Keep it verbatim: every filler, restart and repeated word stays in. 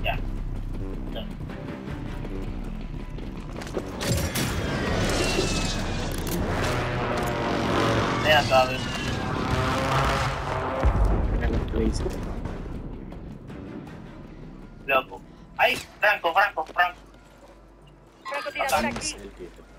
Ya. Ya. Vean todavía. Loco. Ahí, Franco, Franco, Franco. Francotirador aquí. El que-